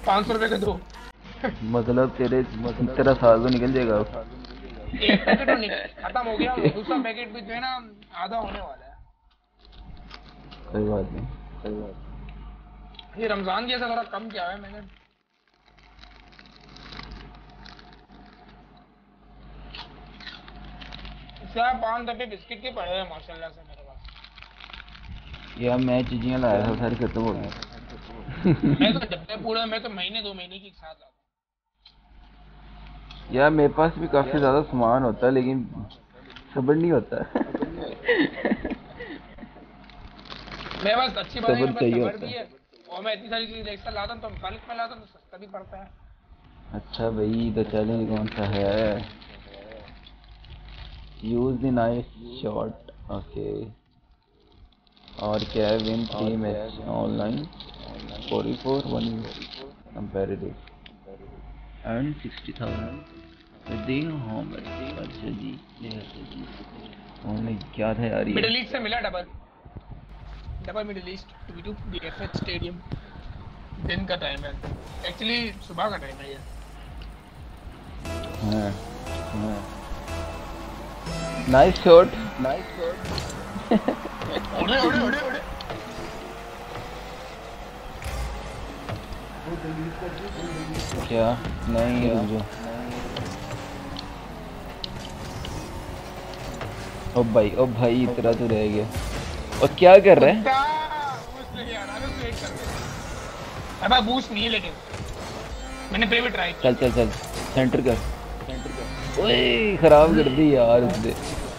500 रुपए का दो। मतलब तेरा साल तो निकल जाएगा। एक पैकेट तो खत्म हो गया, दूसरा पैकेट भी जो है ना आधा होने वाला है। कोई बात नहीं। ये रमजान की ऐसा थोड़ा कम किया है मैंने। क्या 5 डब्बे बिस्किट के पड़े हैं माशाल्लाह से मेरे पास। यार मैं चीज़ें लाया था सारी खत्म हो गई। मैं तो डब्बे पूरा, मैं तो महीने 2 महीने की साथ लाता यार मेरे पास भी काफी ज्यादा सामान होता है लेकिन सब्र नहीं होता। मेरे पास अच्छी बात है, सब्र मेरे पास चाहिए सबर होता भी है। है और मैं इतनी सारी चीजें एक साथ लाता हूँ तो बल्क में लाता हूँ तो सस्ता भी पड़ता है। अच्छा भाई तो चैलेंज कौन सा है? Use the knife shot. Okay. और क्या है? Win 3 match online 44 1 comparative and 60,000 दे होम। अच्छा जी उन्होंने क्या था यार ये? मिडिल ईस्ट से मिला double middle east to DFH stadium. दिन का टाइम है, एक्चुअली सुबह का टाइम है ये। हाँ नाइस शॉट। उड़े उड़े उड़े उड़े। क्या नहीं रुक जाओ। ओ भाई इतना तो रह गया। और क्या कर रहे हैं? अब बूस्ट नहीं है लेकिन मैंने फिर भी ट्राई किया। चल सेंटर कर। ओए खराब कर दी यार उसने।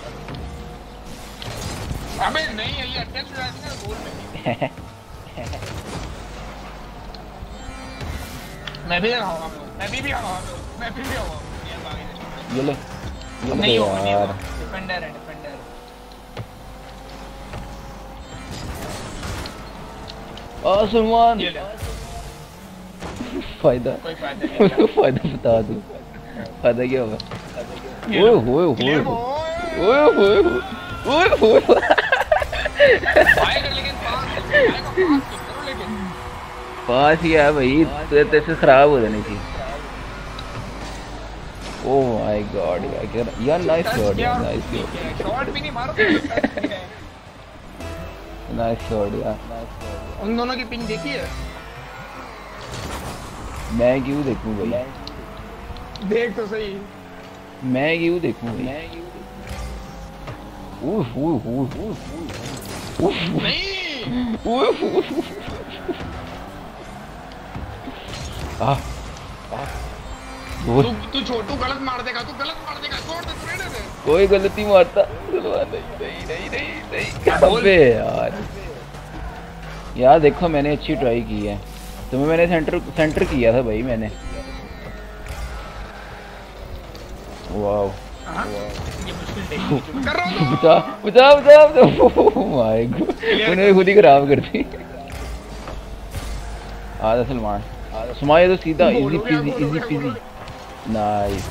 अबे नहीं है ये अटैक हो जाती है गोल में। मैं भी आऊंगा ये ले नहीं यार। डिफेंडर है सलमान ये ले। फायदा कोई फायदा नहीं। फायदा बता दो। फायदा क्या होगा? ओए होए पास ही है भाई, तेरे से खराब हो जानी थी। ओह माय गॉड यार नाइस शॉट यार। शॉट भी नहीं मारो। नाइस शॉट यार। उन दोनों की पिंग देखी है? मैं क्यों देखूं भाई? देख तो सही। मैं क्यों देखूं भाई? नहीं तू छोटू गलत मार देगा छोड़ दे कोई गलती मारता। नहीं अबे यार देखो मैंने अच्छी ट्राई की है। तुम्हें मैंने सेंटर किया था भाई मैंने। वाओ बचा माय गॉड उन्होंने खुद ही खराब कर दी। आधा सलमान सुमाया तो सीधा इजी पीजी नाइस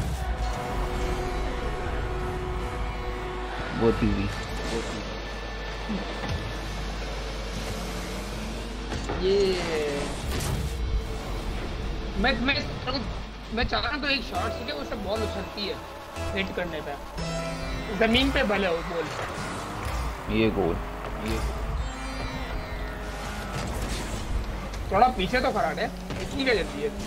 बहुत इजी। ये मैं चाह रहा हूँ तो एक शॉट सीखे उससे बॉल उछलती है हिट करने पे जमीन पे भले हो बॉल। ये गोल थोड़ा पीछे तो खड़ा है इतनी क्या जल्दी है?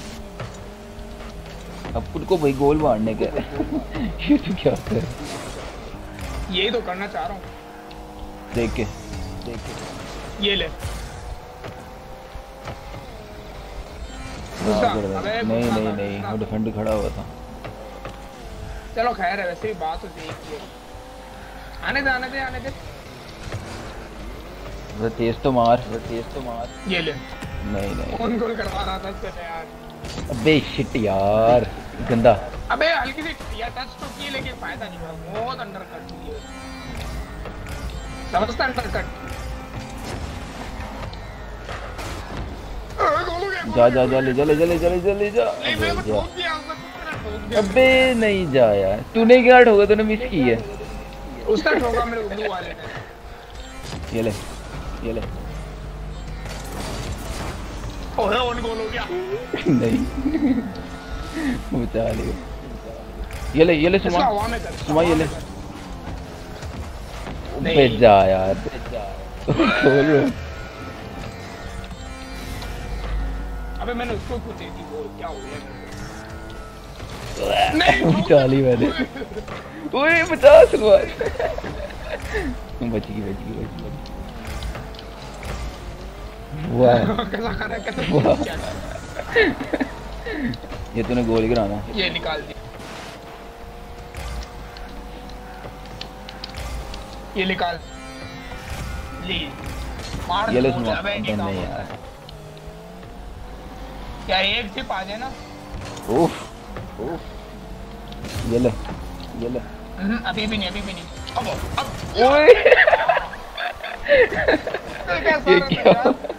अब खुद को भाई गोल मारने का ये तो क्या कर यही तो करना चाह रहा हूँ। देख के ये ले नहीं वो डिफेंडर खड़ा हुआ था। चलो खैर है वैसे ही बात तो देख के आने दे तेज तो मार ये ले। नहीं कौन गोल करवा रहा था इससे यार? अबे शिट यार गंदा। अबे हल्की सी या टच तो की लेकिन फायदा नहीं हुआ। बहुत अंडर कट किया समझता अंडर कट। जा ले जा। अबे नहीं जा यार तूने क्या ठोका? तूने मिस की है। उसका ठोका मेरे उर्दू वाले ने। ये ले ओए ऑन गोल हो गया। नहीं बचा लियो। ये ले इसका सुमा हवा में कर, सुमा ये ले। नहीं। भेज जा यार खोल। अबे मैंने उसको कुछ दे दी, वो क्या हो गया? बचा ली मैंने। ओए 50 बार बच गई। वाह कैसा कर रहा है, कैसा वाह। क्या कर रहा ये तूने गोल गिराना। है? ये निकाल दिया, ये निकाल ली, मार ये ले दो, सुमा। अबे नहीं काम यार होता है। क्या एक सिप आ जाए ना? उफ ये ले। अभी भी नहीं अब ओए ये क्या?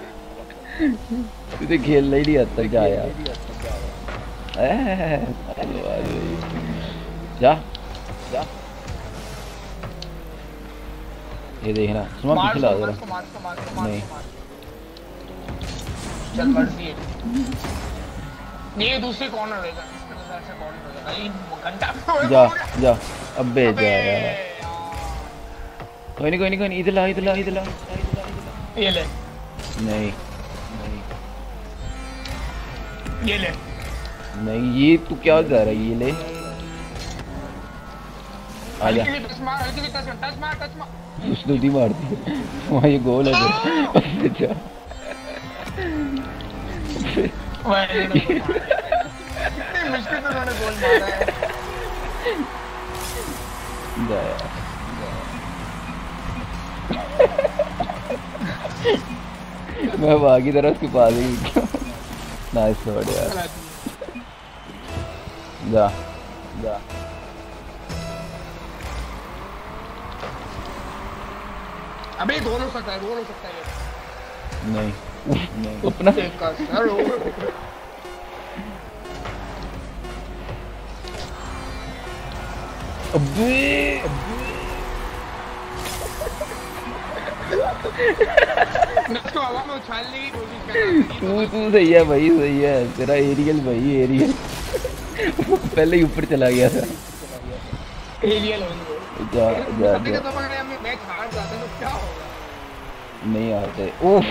तुझे खेलना ही नहीं आता, जा यार। जा ये देखना सुमा पीछे ला जरा। नहीं चल मर्जी है। ये दूसरी कॉर्नर रहेगा, इसके तो ऐसे कॉर्नर रहेगा। ये घंटा जा अबे जा यार। कोई नहीं इधर ला। ये ले, नहीं ये ले। नहीं ये तू क्या कर रहा है? ये ले आजा। टच मार। उसने दी मार दी। वहाँ ये गोल है। अच्छा कितनी मुश्किल से उन्होंने गोल मारा है। जा यार। मैं बाकी तरह उसके पास ही नाइस शॉट यार। जा अबे गोल हो सकता है ये। नहीं अपना अबे इसको हवा में उछालने की कोशिश कर रहा था। तू सही है भाई, सही है तेरा एरियल भाई, एरियल पहले ही ऊपर चला गया था। एरियल होने जा तो पकड़े हम मैच हार जाते तो क्या होगा? नहीं आते। उफ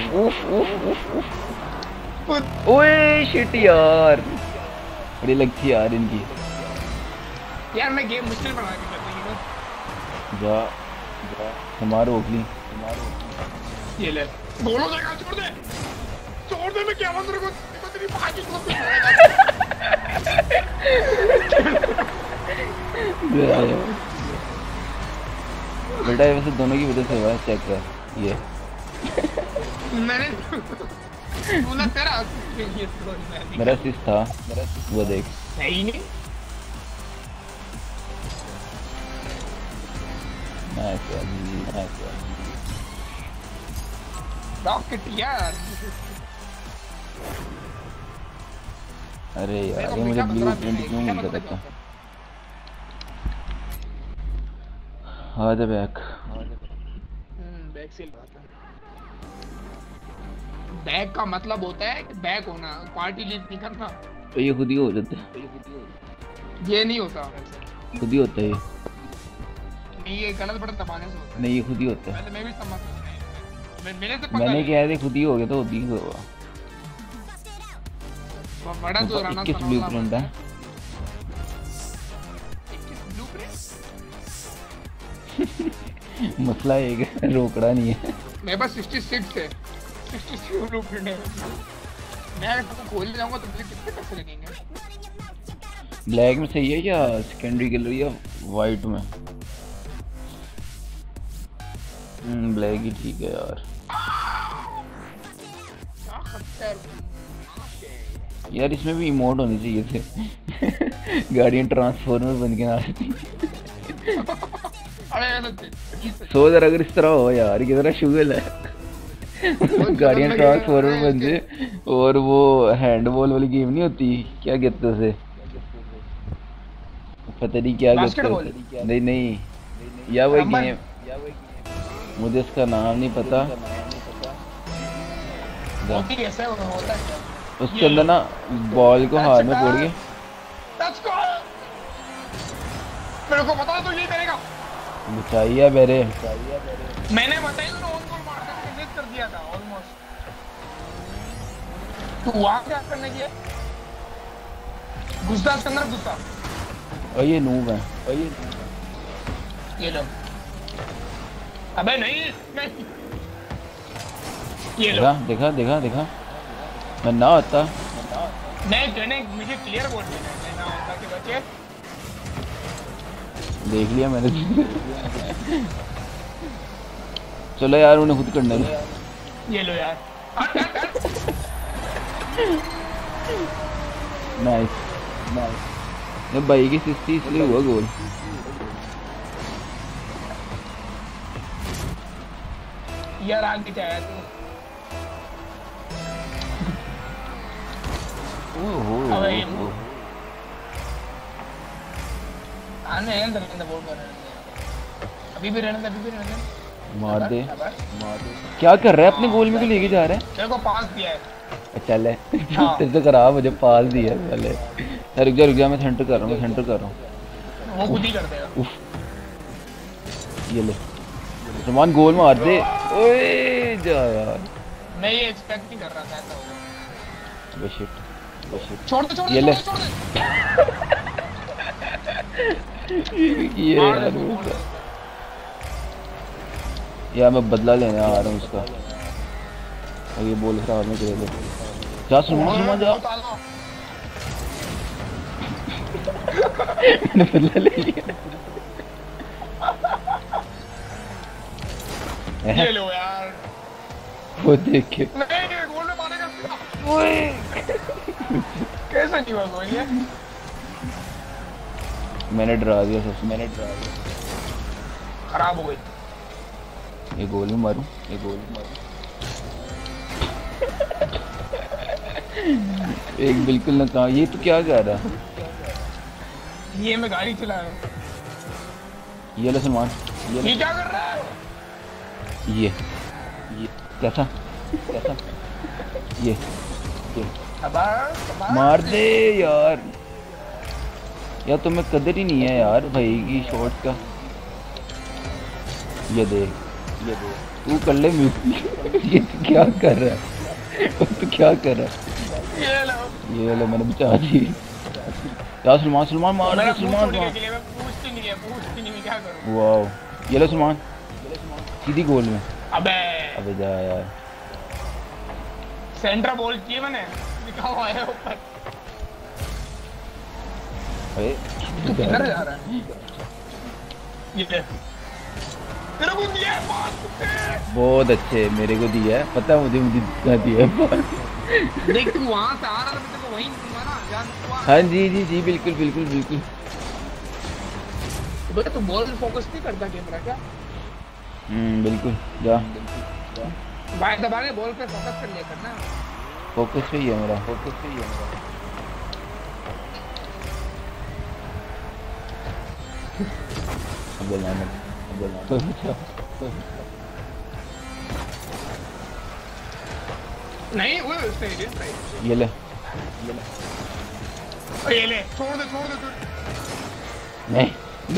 ओए शिट यार, बड़ी लगती है यार इनकी। यार मैं गेम मुश्किल बना के कर दूंगी ना। जा हमारा ओखली ये ले बोलो देखा, छोड़ दे मैं क्या मंत्र को तेरी बाकी को बेटा ये वैसे दोनों की वजह से हुआ है, चेक कर ये मैंने बोला तेरा मेरा असिस्ट था, वो देख सही नहीं। नाइस रॉकेट यार। अरे यार ये मुझे ब्लू प्रिंट क्यों मिल रहा था? हाँ द बैक से बैक का मतलब होता है बैक होना, पार्टी लीड नहीं करना। तो ये खुद ही हो जाता है, ये नहीं होता, खुद ही होता है ये। नहीं ये गलत बटन दबाने से होता है। नहीं ये खुद ही होता है। पहले मैं भी समझ मेरे से मैंने क्या है खुद ही हो गया तो खुद ही होगा। बड़ा जो राना 21 ब्लू प्रिंट है। 21 ब्लूप्रिंट मसला एक रोकड़ा नहीं है। मेरे पास 66 है, 66 ब्लूप्रिंट है। मैं इसको खोल जाऊंगा तो मुझे कितने पैसे लगेंगे? ब्लैक में सही है या सेकेंडरी कलर या वाइट में? ब्लैक ही ठीक है यार। यार इसमें भी इमोट होने चाहिए थे। गाड़ियाँ ट्रांसफॉर्मर बन के ना सोच रहा अगर इस तरह हो यार, कितना शुगल है। गाड़ियाँ ट्रांसफॉर्मर बन जाए और वो हैंडबॉल वाली गेम नहीं होती, क्या कहते हैं उसे, पता नहीं क्या कहते हैं। नहीं या वही गेम, मुझे इसका नाम नहीं पता। उसके अंदर ना बॉल को हाथ में फोड़ के टच कॉल। मेरे को पता है तू ये करेगा। बचाइए मेरे। मैंने बताया ना ऑन गोल मार के मिस कर दिया था ऑलमोस्ट। तू वहां क्या करने की है? घुसता इसके अंदर घुसता। और ये नूब है। ये लो। अबे नहीं नहीं। ये लो। देखा मैं ना होता। नहीं मुझे क्लियर बोल देना है ना होता कि बच्चे। देख लिया मैंने। चलो यार उन्हें खुद करना है। ये लो यार। नाइस ये भाई की 60 इसलिए हुआ गोल। यार आगे जाया तू। ओहो आने अंदर बोल कर रहे हैं। अभी भी रहने दे। मार दे। क्या कर रहा है अपने गोल में को लेके जा रहा है। तेरे को पास दिया है। चल है हाँ। तेरे से खराब मुझे पास दिया पहले। रुक जा मैं सेंटर कर रहा हूँ। वो खुद ही कर देगा। उफ ये ले सलमान गोल मार दे। ओए जा यार मैं ये एक्सपेक्ट नहीं कर रहा था ऐसा होगा। शिट छोड़ दे ये ले। यार मैं बदला लेने आ रहा हूँ उसका। और ये बोल रहा मैं ले जा सलमान जा। मैंने बदला ले लिया। ये लो यार। वो देख के नहीं गोल में मारेगा। कैसे नहीं हुआ गोल ये? मैंने डरा दिया सबसे। खराब हो गई। ये गोल में मारूं। एक बिल्कुल ना कहा। ये तो क्या कर रहा है? ये मैं गाड़ी चला रहा हूँ। ये लो सलमान ये क्या कर रहा है? ये कैसा ये मार दे यार तुम्हें कदर ही नहीं है यार भाई की शॉट का। ये देख तू कर ले ये तो क्या कर रहा है? तू क्या कर रहा है? ये लो मैंने बचा दी। यार सलमान मार दे। सलमान वाह ये लो सलमान सीधी गोल में। अबे जा यार। सेंटर बॉल किए मैंने लिखा हुआ है ऊपर। अरे तू किधर जा रहा है? ये तेरे को दिया है पास। बहुत अच्छे मेरे को दिया है। पता है मुझे दिया है पास। देख तू वहां से आ रहा था मैं तेरे को वहीं दूंगा ना जान। हाँ जी बिल्कुल। तो बॉल फोकस नहीं करता कैमरा क्या? बिल्कुल जा। बाएं दबा के बॉल पे फोकस कर लिया करना। फोकस पे ही है मेरा। नहीं वो ये ले छोड़ दे नहीं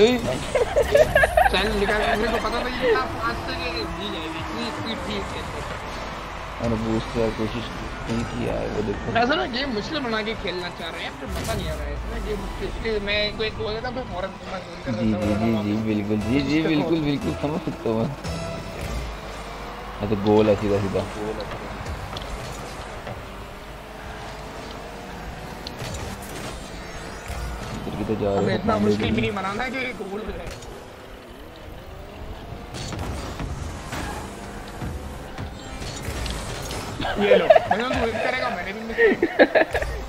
चल निकाल। मेरे को पता था ये कितना फास्ट से जी जाएगी इतनी स्पीड थी इसके। मैंने बूस्ट यार कोशिश नहीं की यार। वो देखो ऐसा ना गेम मुश्किल बना के खेलना चाह रहे हैं फिर मजा नहीं आ रहा है इसमें गेम मुश्किल। मैं कोई बोल देता फिर फौरन जी बिल्कुल समझ सकता हूँ मैं। तो गोल है सीधा तो जा रहे इतना मुश्किल भी नहीं बनाना कि गोल हो जाए। ये लो मैं तो विन करेगा मैंने भी।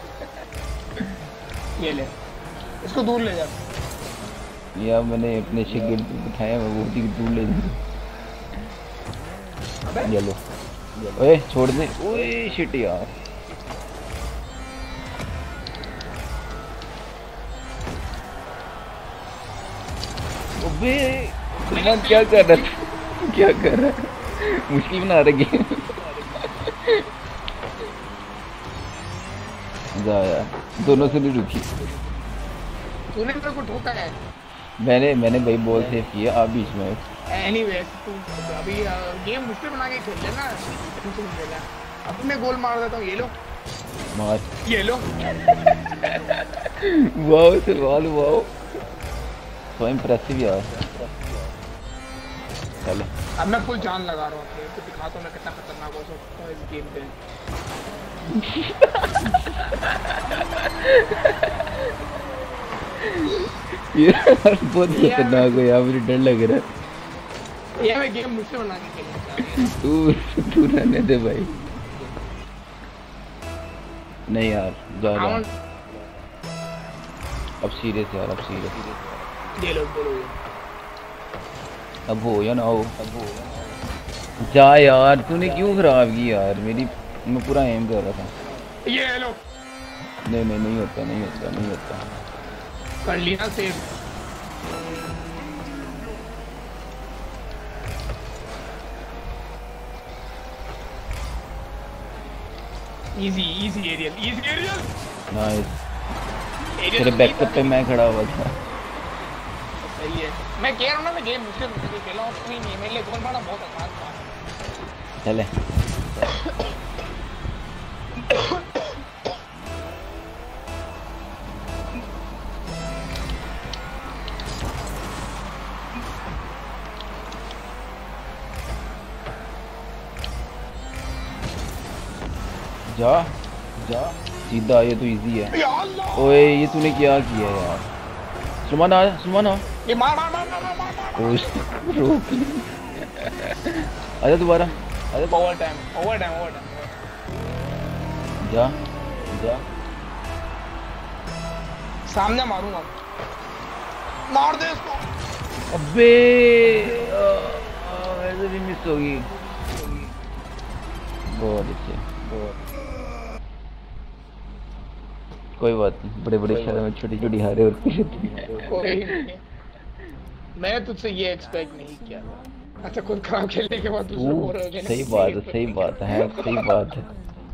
ये ले इसको दूर ले जा। या मैंने अपने शिगर बिठाया मैं वो दूर ले जा। ये लो ओए छोड़ दे। ओए शिट यार अबे सलमान क्या कर रहा है? मुश्किल बना रहा गेम। जा यार, दोनों से नहीं रुकी। तूने मेरे को ठोका है। मैंने भाई बॉल सेव किया, आप बीच में। एनीवेज तू अभी गेम मुझसे बना के खेल लेना, टेंशन मत लेना। अब मैं गोल मार देता हूँ, ये लो मार, ये लो। वाओ सवाल, वाओ सो इम्प्रेसिव यार। चलो अब मैं फुल जान लगा रहा हूँ, तो दिखाता हूँ मैं कितना खतरनाक हो सकता हूँ इस गेम पे। यार बहुत खतरनाक है यार, मुझे डर लग रहा है। ये मैं गेम मुझसे बना के खेलना चाह रहा हूँ। तू रहने दे भाई। नहीं यार जा रहा। अब सीरियस यार, अब सीरियस। ये लो बोलो, अब हो या ना हो, अब हो जा यार। तूने क्यों खराब की यार मेरी, मैं पूरा एम कर रहा था। ये लो। नहीं नहीं नहीं होता, नहीं होता, नहीं होता। कर लिया save. Easy easy aerial, easy aerial. Nice. तेरे बैकअप पे मैं खड़ा हुआ था। सही है, मैं कह रहा हूँ ना, मैं गेम मुझसे खेला हूँ, कोई नहीं, मेरे लिए गोल मारना बहुत आसान था। चले जा जा सीधा, ये तो इजी है। ओए ये तूने क्या किया यार। सुमन आ, सुमन आ। ये मार मार मार मार मार मार। रोक आजा दोबारा, आजा। Over time over time over time. जा जा, सामने मारूंगा, मार दे इसको। अबे ऐसे भी मिस होगी। बहुत अच्छे, बहुत। कोई बात नहीं, बड़े बड़े शहरों में छोटी छोटी हारे होती रहती हैं। कोई नहीं, मैं तुझसे ये एक्सपेक्ट नहीं किया था। अच्छा खुद खराब खेलने के बाद दूसरे को रह गए। सही बात है, सही बात है, सही बात है।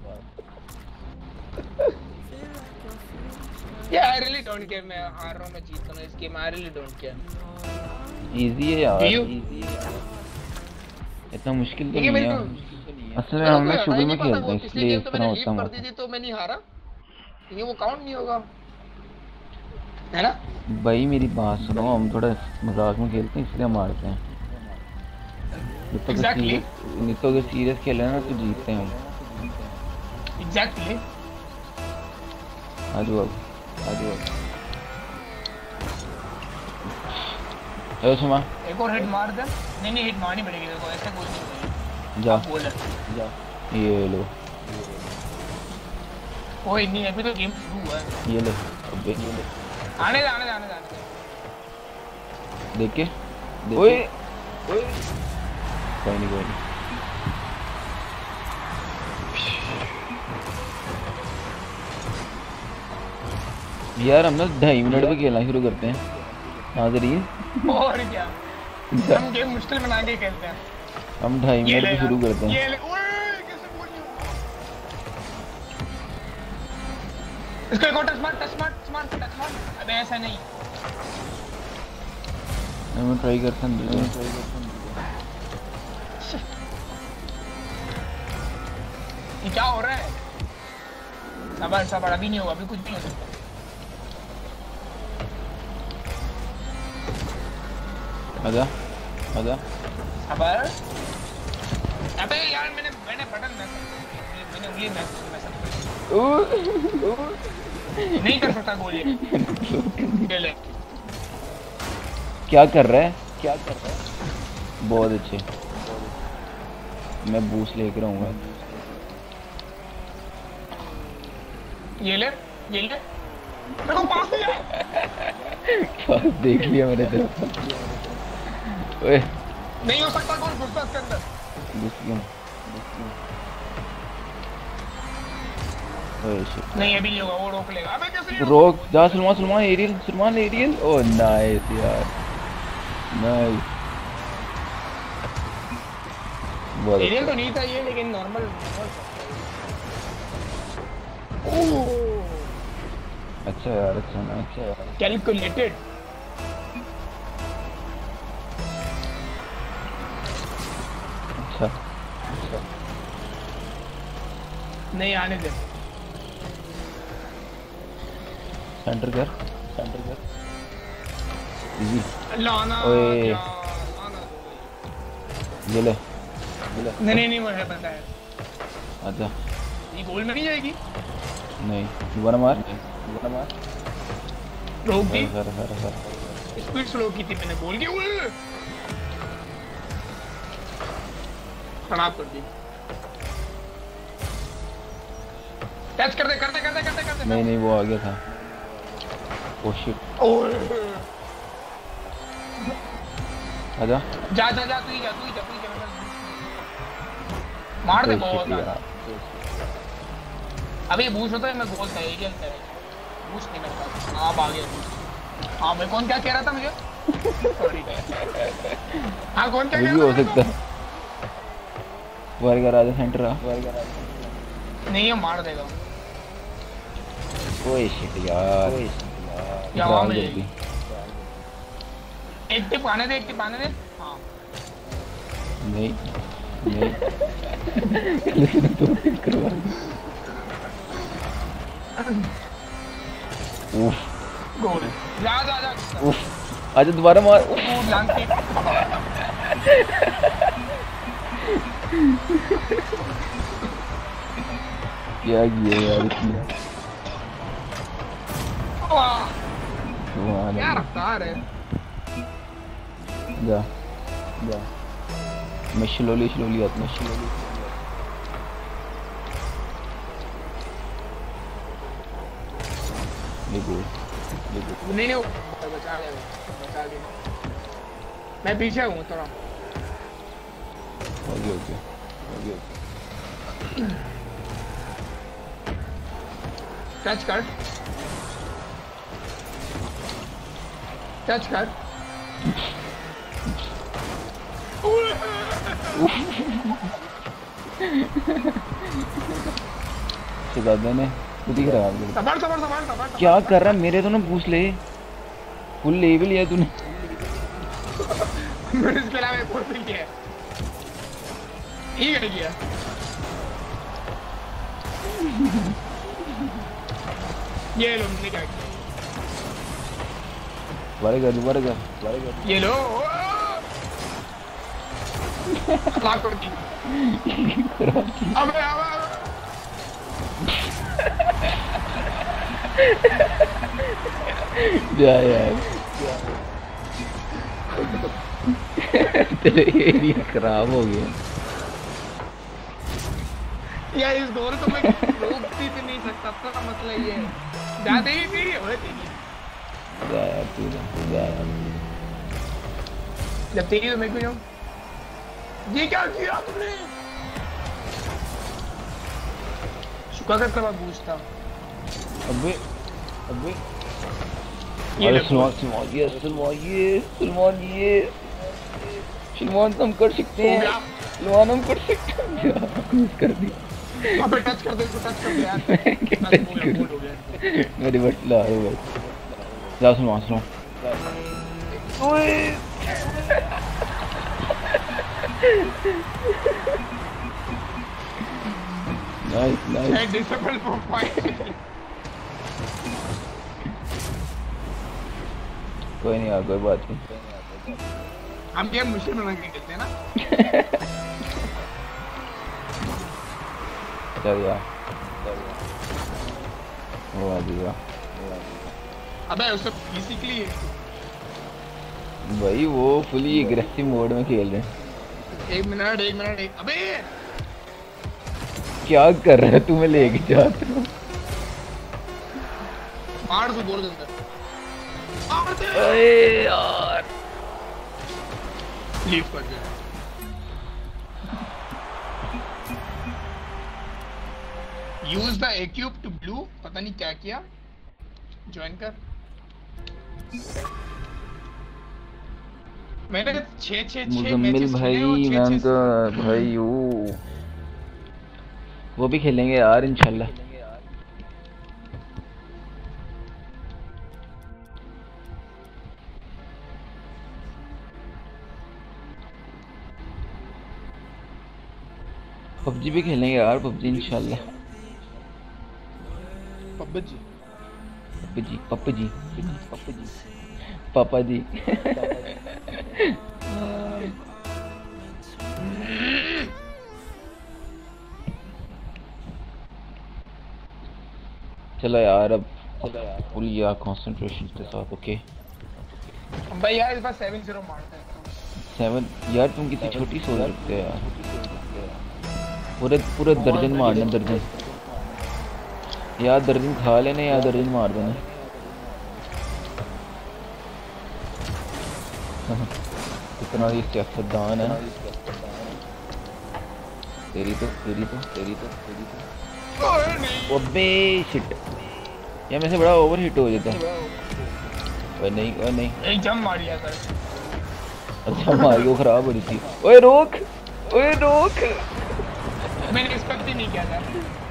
Yeah, I really don't care, मैं हार रहा हूँ, मैं जीत रहा हूँ इस game, I really don't care। Easy है यार, इजी है। इतना मुश्किल तो है नहीं है। असल में हम लोग शुरू में खेलते हैं, इसलिए इस तरह होता है। कर दी थी तो मैं नहीं हारा, ये वो काउंट नहीं होगा, है ना? भाई मेरी बात सुनो, हम थोड़ा मजाक में खेलते हैं इसलिए हम हारते हैं। नहीं तो अगर सीरियस खेले ना तो जीतते हैं हम। एग्जैक्टली। आज वो चलो सुमा, एक और हिट मार दे। नहीं हिट मारनी पड़ेगी तेरे को, ऐसे कुछ नहीं होगा। जा बोल जा, ये लो। कोई नहीं, अभी तो गेम शुरू हुआ है। ये ले, अबे ये ले। आने दे। देख के ओए कोई नहीं। यार हम ना 2.5 मिनट में खेलना शुरू करते हैं। नाज़रीन और क्या, हम गेम मुश्किल बना के खेलते हैं। हम 2.5 मिनट में शुरू करते हैं। ये ले, ओए कैसे बोल रही हो? इसको एक और टच मार। अबे ऐसा नहीं, मैं ट्राई करता हूँ। ये क्या हो रहा है? सबर, अभी नहीं होगा, अभी कुछ नहीं हो सकता। आजा सबर। अबे यार मैंने बटन मैंने उंगली मैं नहीं कर सकता गोल ये। क्या कर रहा है? बहुत अच्छे, मैं बूस्ट लेकर आऊंगा। ये ले देखो पास है। पास देख लिया मैंने तेरा। ओए नहीं हो सकता गोल, घुसता इसके अंदर। घुस गया। ओए शिट, नहीं अभी नहीं होगा, वो रोक लेगा। अबे कैसे रोक जा। सलमान एरियल। ओह नाइस यार, नाइस। एरियल तो नहीं था ये, लेकिन नॉर्मल। ओह अच्छा यार, अच्छा ना, अच्छा यार। कैलकुलेटेड। अच्छा नहीं आने दे। सेंटर कर, सेंटर कर। इजी। लाना ओए यार, लाना दो। ये ले, ये ले। नहीं नहीं नहीं, वो है बंदा है। अच्छा ये गोल में नहीं जाएगी। नहीं, दोबारा मार, दोबारा मार। रोक दी। Sir sir sir sir. Speed slow की थी मैंने, बोल के खराब कर दी। टच कर दे, कर दे, कर दे, कर दे, कर दे। नहीं नहीं, वो आ गया था। Oh shit. आजा। जा जा जा, तू ही जा, तू ही जा, तू ही जा। मार दे बहुत ज्यादा। अभी बूस्ट होता है, मैं गोल था, एरियल था। बूस्ट नहीं मेरे पास। हाँ आ गया। हाँ मैं कौन क्या कह रहा था मुझे? सॉरी। हाँ कौन क्या कह अभी रहा भी था? हो सकता है। वर्गर आजा, सेंटर आ। नहीं ये मार देगा। ओए शिट यार, यहाँ में जल्दी। एक टिप आने दे, एक टिप आने दे। हाँ नहीं नहीं। तो करवा। उफ गोल। जा जा जा। उफ, आजा दोबारा मार। क्या किया यार इसने? क्या रफ्तार है। जा जा, मैं स्लोली स्लोली आता, मैं स्लोली। नहीं नहीं, बचा ले, बचा ले। मैं पीछे हूँ थोड़ा। Okay okay okay. टच कर, टच कर। दादा ने खुद ही खराब कर दिया। सबर सबर सबर सबर। क्या कर रहा है? मेरे तो ना पूछ ले, फुल ले भी लिया तूने। मैंने इसके अलावा एक और भी किया है। ये कर किया। ये लो, मैंने क्या किया? दोबारा कर। ये लो। लाख कर दी। अबे अबे। जा यार। तेरे एरिया खराब हो गया यार। इस गोल को मैं रोक भी नहीं सकता था, मसला ये है। ज्यादा ही नहीं होती। जा यार, तू जा यार। जब तेरी तो मैं क्यों जाऊं? ये क्या किया तुमने? शुक्र कर कब पूछता। अबे अबे ये सलमान हम कर सकते हैं। सलमान हम कर सकते हैं। कर दी। अबे टच कर दे, टच कर दे यार। हो गया। मेरी बट ला रहा है। जा सलमान। ओए नाइस। Disable for point. कोई नहीं यार, कोई बात नहीं। हम गेम मुश्किल में नहीं खेलते ना। चल यार, वो आ गया। अबे उससे बेसिकली भाई वो फुली एग्रेसिव मोड में खेल रहे हैं। एक मिनट। अबे क्या कर रहा है? तुम्हें लेके जाता हूँ। मार दो गोल के अंदर। अरे यार, लीव कर दे। Use the a cube to blue. पता नहीं क्या किया। ज्वाइन कर। मैंने 6 मुजम्मिल भाई, मैम तो भाई वो भी खेलेंगे यार इंशाल्लाह। पबजी भी खेलेंगे यार, पबजी इंशाल्लाह। पबजी पबजी पबजी पबजी पापा जी। चलो यार अब फुल या कंसंट्रेशन के साथ। ओके भाई यार इस बार 7-0 मारते हैं। 7 यार, तुम कितनी छोटी सोच रखते हो यार। पूरे दर्जन मारना, दर्जन यार, दर्जन खा लेने या दर्जन मार देना। इतना ही सियासतदान है। तेरी तो अबे शिट, ये में से बड़ा ओवर हिट हो जाता है। ओए नहीं एक जंप मार लिया सर। अच्छा मारियो खराब हो रही थी। ओए रोक मैंने एक्सपेक्ट ही नहीं किया था।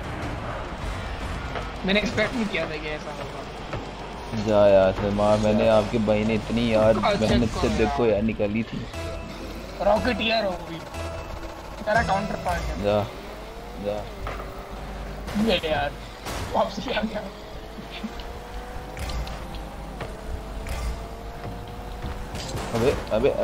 मैंने एक्सपेक्ट नहीं किया था कि ऐसा होगा। जा यार सलमान, मैंने आपके भाई ने इतनी यार मेहनत से देखो यार निकाली थी। रॉकेट यार हो गई तेरा काउंटर पार्ट है। जा ये यार वापसी आ गया। अबे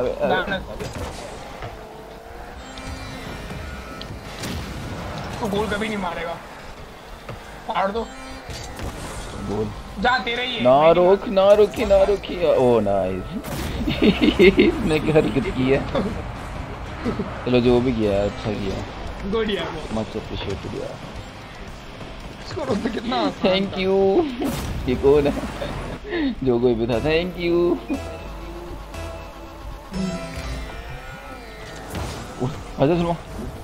तो गोल कभी नहीं मारेगा। मार दो बोल। जा तेरा ही है। ना रोकी ओ नाइस। इसने क्या हरकत की है। चलो जो भी किया है अच्छा किया। गुड यार, मच अप्रिशिएटेड यार। इसको रोक पे कितना थैंक यू। ये कौन है जो कोई भी था। Thank you. आजा सुनो।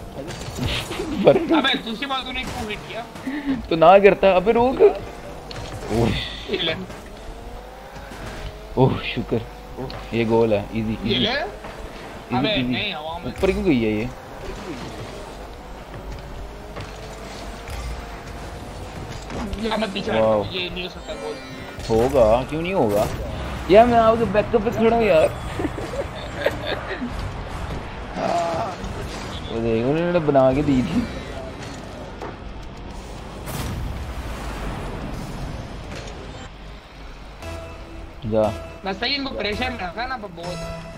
अबे दूसरी बार तूने क्यों हिट किया? तो ना करता। अबे रोक। ओह शुक्र, ये गोल है। इजी अबे नहीं, हवा में ऊपर क्यों गई है ये? मैं पीछे ये नहीं हो सकता गोल। होगा, क्यों नहीं होगा यार। मैं आपके बैकअप पे खड़ा हूँ यार। वो देख, उन्होंने बना के दी थी। जा मैं सही इनको प्रेशर में रखा ना बहुत।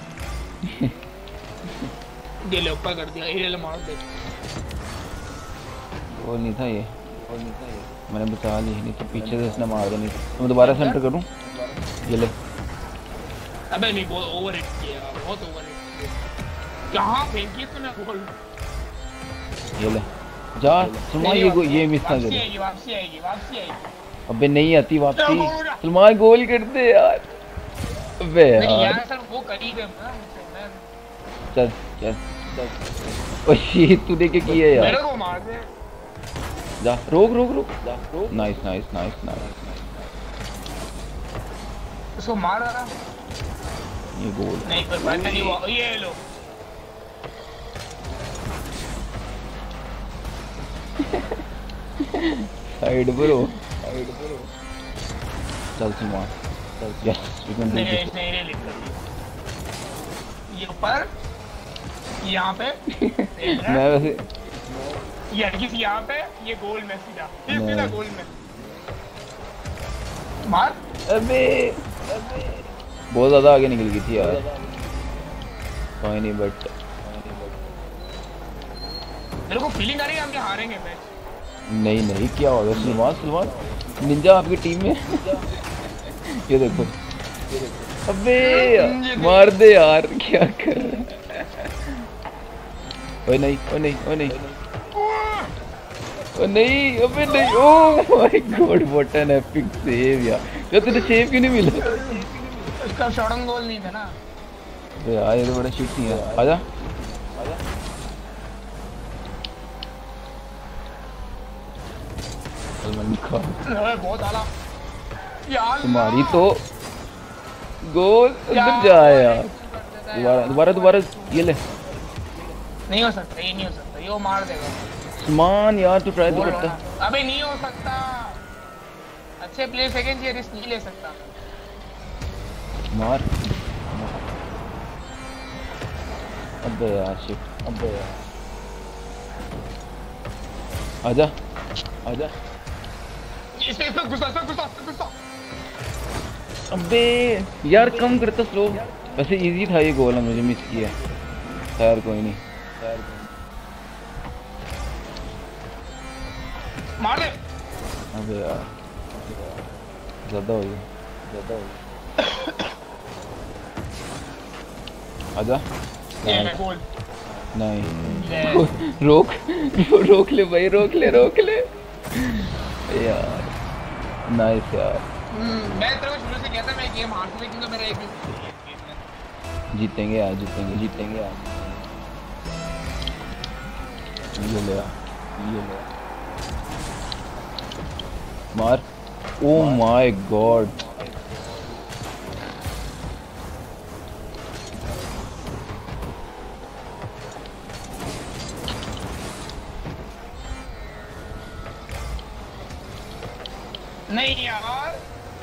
दिल ऊपर कर दिया, ये ले मार दे। वो नहीं था ये, मैंने बचा ली। नहीं तो पीछे से इसने मार देनी। मैं दोबारा सेंटर करूं। ये ले। अबे नहीं, बहुत ओवर हिट किया, बहुत ओवर हिट किया। कहां फेंकी तूने गोल? ये ले जा सलमान। ये मिस ना करे। वापसी आएगी। अबे नहीं आती वापसी। सलमान गोल कर दे यार। अबे यार सर वो करीब है ना मुझसे। चल ओ ये तूने क्या किया यार? मेरे को मार दे। जा रोक। नाइस। उसको मार रहा। ये गोल नहीं पर बात नहीं हुआ। ये लो। Side bro. चल सलमान चल। Yes we can do this. नहीं लिख कर दिया। ये ऊपर, यहाँ पे। मैं वैसे ये किसी यहाँ पे, ये गोल में सीधा गोल में मार। अबे बहुत ज्यादा आगे निकल गई थी यार। कोई नहीं, बट मेरे को फीलिंग आ रही है हम हारेंगे मैच। नहीं क्या होगा सलमान निंजा आपकी टीम में। ये देखो। अबे मार दे यार, क्या कर रहा है? ओए नहीं। अबे नहीं। Oh my god, what an epic save यार। तुझे सेव क्यों नहीं मिला? उसका शॉर्टन गोल नहीं था ना। अबे यार ये तो बड़ा शिट नहीं है। आजा। बहुत आला यार। तुम्हारी तो गोल अंदर जाए यार। दोबारा ये ले। नहीं हो सकता, ये नहीं हो सकता। ये वो मार देगा। सलमान यार तू ट्राई तो करता। अबे नहीं हो सकता। अच्छे प्लेयर सेकंड ये रिस्क नहीं ले सकता। मार। अबे यार शिट। आजा आजा। इसमें घुसा। अबे यार कम करता स्लो। वैसे इजी था ये गोल, मुझे मिस किया। खैर कोई नहीं। मार दे। अबे यार ज्यादा हो गया। आजा। ये गोल नहीं रोक ले भाई, रोक ले यार। नाइस यार। मैं तेरे को शुरू से कहता मैं गेम हार सकता क्योंकि मेरा एक जीतेंगे यार। ये ले मार। Oh my god. नहीं यार,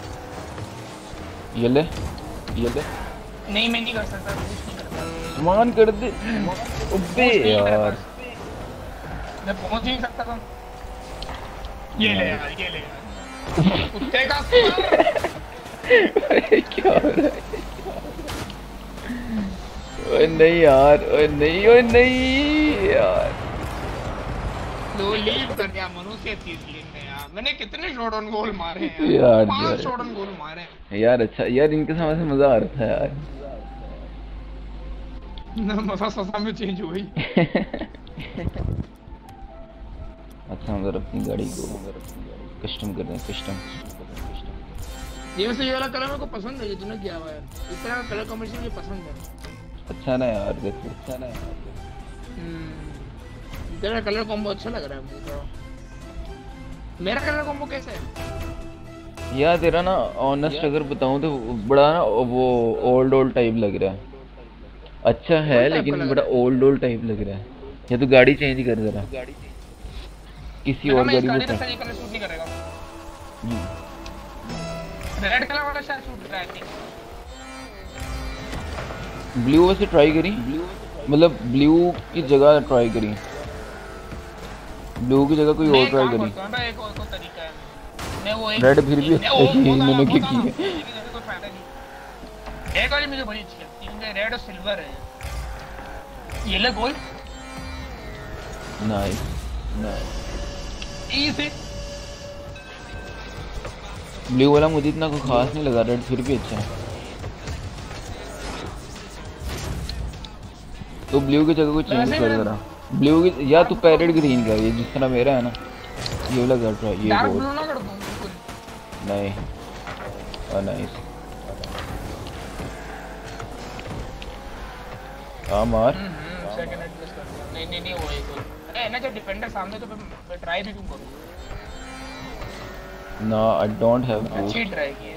ये ले नहीं मैं नहीं कर सकता, कुछ नहीं करता। समान कर दे। अबे यार मैं पहुंच ही नहीं सकता था। ये ले यार कुत्ते का क्या हो रहा है? ओए नहीं यार, ओए नहीं यार। लो लीड कर दिया मनुष्य चीज लेने यार। मैंने कितने शॉट ऑन गोल मारे हैं यार 5 शॉट ऑन गोल मारे हैं यार। अच्छा यार इनके साथ से मजा आ रहा था यार। मजा ससा में चेंज हो गई। अच्छा हम अपनी गाड़ी को कस्टम कर रहे हैं। ये वैसे ये वाला कलर मेरे को पसंद है जो तूने किया हुआ है। इस तरह का कलर कॉम्बिनेशन मुझे पसंद है। अच्छा ना यार, देखो तेरा कलर कॉम्बो अच्छा लग रहा है मुझे तो। मेरा कलर कॉम्बो कैसा है यार? तेरा ना ऑनेस्ट अगर बताऊं तो बड़ा ना वो ओल्ड टाइप लग रहा है। अच्छा है लेकिन बड़ा ओल्ड टाइप लग रहा है। या तो गाड़ी चेंज कर जरा, किसी और गाड़ी में सही कलर सूट नहीं करेगा। रेड कलर वाला शायद सूट रहा है। ब्लू वैसे ट्राई करी, मतलब ब्लू की जगह ट्राई करी। ब्लू की जगह कोई और ट्राई करी। एक और तरीका है। मैं वो एक रेड फिर भी मैंने क्या किया। कोई फायदा नहीं। एक वाली मुझे बड़ी अच्छी लगती है क्योंकि रेड और सिल्वर है। ये ले गोल। Nice easy. ब्लू वाला मुझे इतना कोई खास नहीं लगा, रेड फिर भी अच्छा है। तो ब्लू की जगह कोई चेंज कर जरा। ब्लू की या तो पैरेट ग्रीन का, ये जिस तरह मेरा है ना ये वाला कर रहा है। ये डार्क ब्लू ना कर दूं बिल्कुल नहीं। नाइस। हां मार। सेकंड एडजस्ट कर। नहीं वो एक अरे ना जब डिफेंडर सामने तो मैं ट्राई भी क्यों करूं। ना आई डोंट हैव बूस्ट। अच्छी ट्राई की है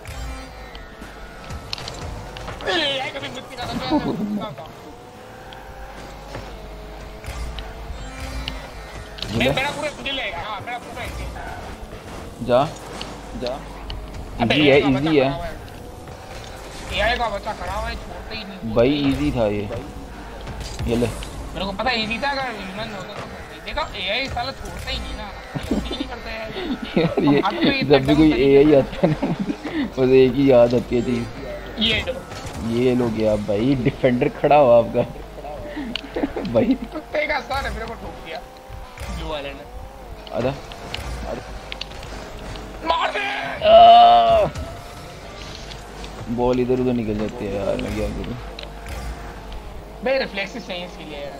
इसने। ये कभी मिट्टी का था। मेरा पूरा दिल है। हां मेरा पूरा जा इजी है एआई का बच्चा खड़ा हुआ है, छोड़ते ही नहीं भाई। इजी था ये ले। मेरे को पता इजी था। अगर ह्यूमन होता तो देखा एआई साला छोड़ता ही नहीं ना। नहीं करता है यार। ये जब भी कोई एआई आता है ना बस एक ही याद आती है चीज। ये लो गया भाई, डिफेंडर खड़ा हुआ आपका भाई। कुत्ते का सर मेरे को ठोक दिया ब्लू वाले ने। आजा मार दे। बॉल इधर उधर निकल जाती है यार। मैं क्या करूं भाई, रिफ्लेक्सेस चाहिए इसलिए यार।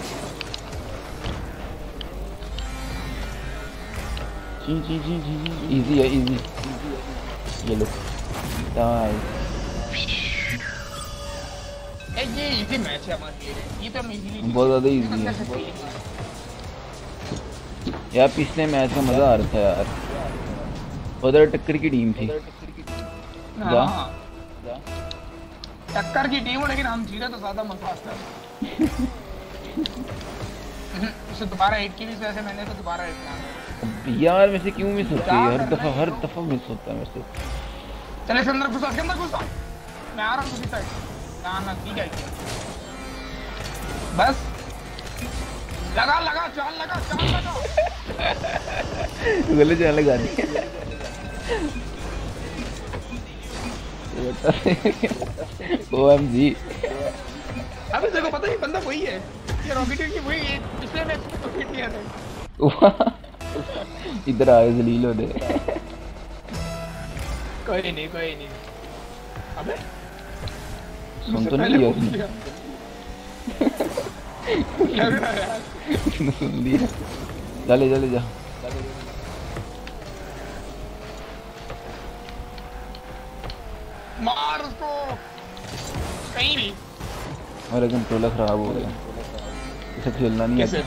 जी इजी है इजी। ये लो ये इजी मैच है हमारे लिए। ये तो हम इजीली बहुत ज्यादा इजी है यार। पिछले मैच का मजा आ रहा था यार। उधर टक्कर की टीम थी। जा टक्कर की टीम हो लेकिन हम जीते तो ज्यादा मजा आता है। उसे दोबारा हिट की भी वैसे मैंने तो दोबारा हिट किया यार। वैसे क्यों मिस होती है हर दफा मिस होता है वैसे। चले इसके अंदर घुसा मैं आ रहा हूँ दूसरी साइड। ना ठीक है बस लगा लगा चाल लगा चाल लगा। गोले चाल लगा दी। OMG। अबे देखो पता नहीं बंदा वही है, ये रॉकेट की वही है, पिछले मैच में तो फिट किया था। इधर आए जलील होने। कोई नहीं। अबे सुन तो नहीं लिया उसने। लग रहा है यार। सुन लिया। चले जा। मार उसको कहीं भी। मेरा कंट्रोलर खराब हो गया, इसे खेलना नहीं कैसे?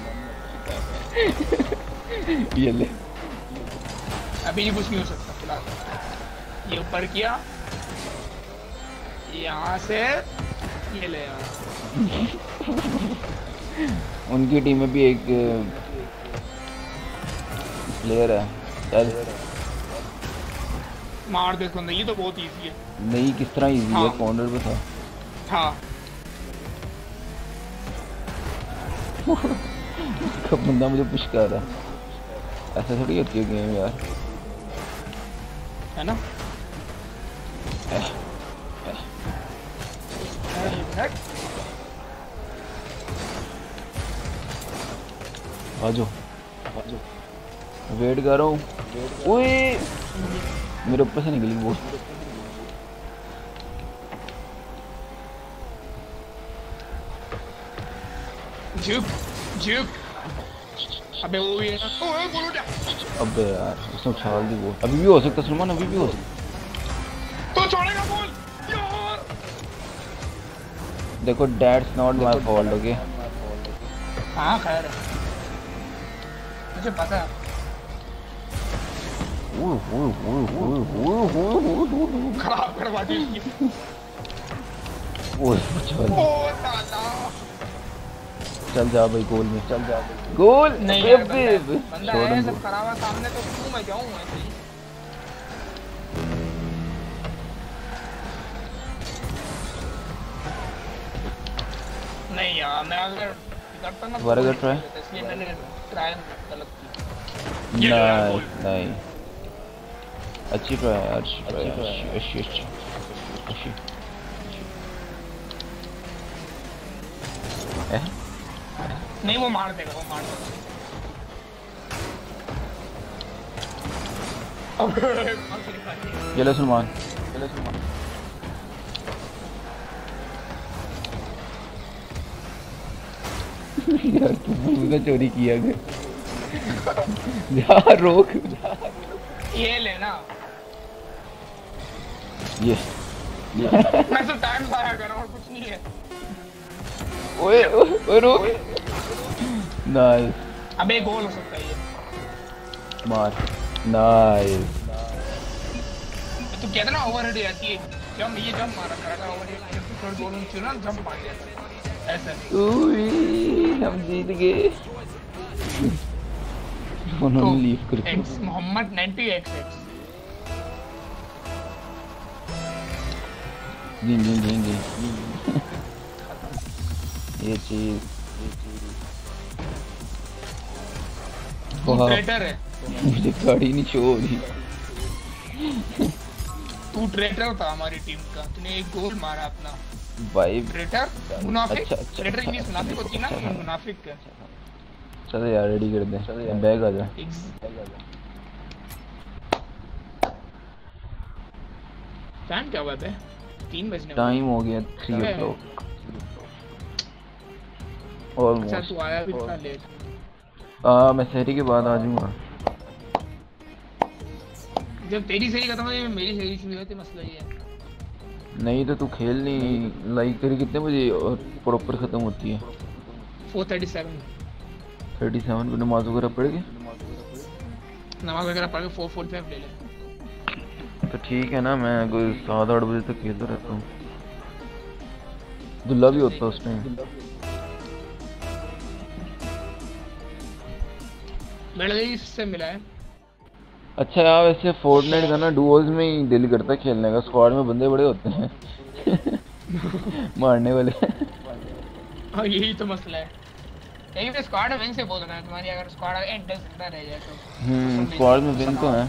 ये ले। अभी नहीं कुछ नहीं हो सकता फिलहाल। ये ऊपर किया, यहाँ से ये ले यार। उनकी टीम में भी एक प्लेयर है। चल मार दे इसको। ये तो बहुत इजी है। नहीं किस तरह इजी है, कॉर्नर पे था। हाँ कब बंदा मुझे पुश कर रहा, ऐसा थोड़ी होती है गेम यार, है ना? आजो वेट कर रहा हूँ। ओए मेरे ऊपर से निकली वो। झुक। अबे वो भी है ना। ओए बोलो क्या? अबे यार उसने उछाल दी वो। अभी भी हो सकता सलमान, अभी भी हो सकता। तो छोड़ेगा बोल यार। देखो that's not my fault, okay? हाँ खैर है, मुझे पता है। खराब करवा दी इसकी। चल जा भाई गोल में, चल जा भाई गोल। नहीं यार, बंदा है सब खराब है सामने, तो क्यों मैं जाऊं ऐसे ही? नहीं यार, मैं अगर करता ना वर्गर ट्राई, इसलिए मैंने ट्राई गलत की। नहीं अच्छी ट्राई, अच्छी। नहीं वो मार देगा। चलो सलमान। यार तूने चोरी किया यार, रोक। ये लेना। ये मैं तो टाइम जाया कर रहा हूँ, कुछ नहीं है। ओए रोक। नाइस। अबे गोल हो सकता है ये। मार। नाइस। तो कहते ना ओवरहेड जाती है, जंप ये जंप मारा करा ओवरहेड, थर्ड गोल में चुना जंप मार दिया ऐसा। हम जीत गए। उन्होंने लीव कर दिया। मोहम्मद 90XX। जी ये चीज ट्रेटर है। मुझे गाड़ी नहीं शो हो रही। तू ट्रेटर था हमारी टीम का, तूने एक गोल मारा अपना। भाई ट्रेटर मुनाफिक। अच्छा, ट्रेटर इंग्लिश मुनाफिक होती है ना, मुनाफिक का। चलो यार रेडी कर दे, बैग आ जा। टाइम क्या हुआ है? 3 बजने। टाइम हो गया 3 o'clock। और अच्छा तू आया भी इतना लेट? मैं सहरी के बाद आ जाऊंगा। जब तेरी सही खत्म हो मेरी सही शुरू होती, मसला ये है। नहीं तो तू खेल नहीं, लाइक तेरी कितने बजे और प्रॉपर खत्म होती है? 4:37। 37 पे नमाज वगैरह पढ़ के, नमाज वगैरह पढ़ के 4:45 ले ले। तो ठीक है ना, मैं कोई 7-8 बजे तक खेलता रहता हूँ। दुल्ला भी होता उस टाइम। से मिला है। अच्छा यार वैसे फोर्टनाइट का ना डुओज में ही दिल करता है खेलने का, स्क्वाड में बंदे बड़े होते हैं मारने वाले। हाँ यही तो मसला है। यही तो स्क्वाड विन से बोल रहा है तुम्हारी, अगर स्क्वाड एंड जिंदा रह जाए तो। स्क्वाड में विन तो है।